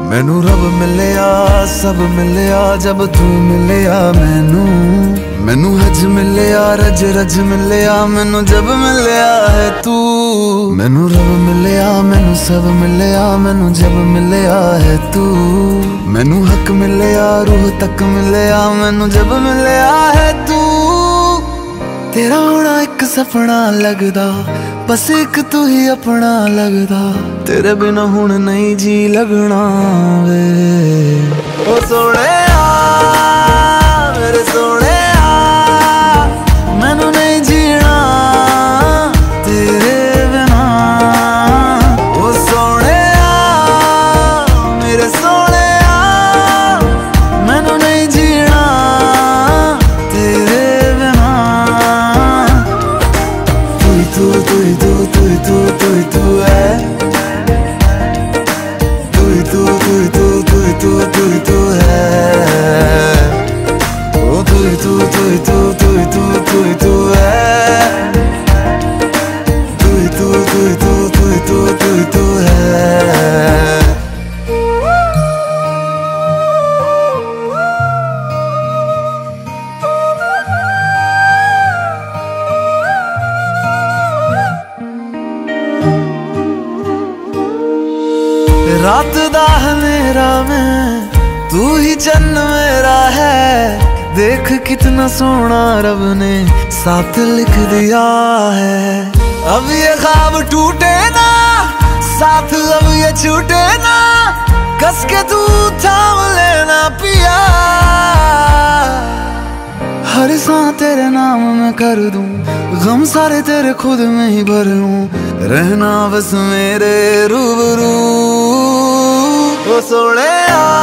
मैनू रब मिलिया सब मिलिया जब तू मिलिया मैनू हज मिलिया रज रज मिलिया मैनू जब मिलिया है तू। मैनू रब मिलिया मैनू सब मिलिया मैनू जब मिलिया है तू। मैनू हक मिलिया रूह तक मिलिया मैनू जब मिलिया है तू। तेरा होना एक सपना लगदा बस एक तू ही अपना लगदा। तेरे बिना हुण नहीं जी लगना वे ओ सोने मेरे सोने मैनू नहीं जीना तेरे बिना। ओ सोने मेरे सोने मैनू नहीं जीना तेरे बिना। तू तू तू तू तू तू तू है तू तू तू तू तू तू तू है ओ तू तू तू तू तू तू तू तू है तू तू तू तू तू तू तू है। रात दा अंधेरा में तू ही चन्न मेरा है। देख कितना सोना रब ने साथ लिख दिया है। अब ये ख्वाब टूटे ना साथ अब ये छूटे ना। कस के तू थाम लेना पिया। हर सांस तेरे नाम में कर दूं गम सारे तेरे खुद में ही भर लूं। रहना बस मेरे रूबरू ओ सोने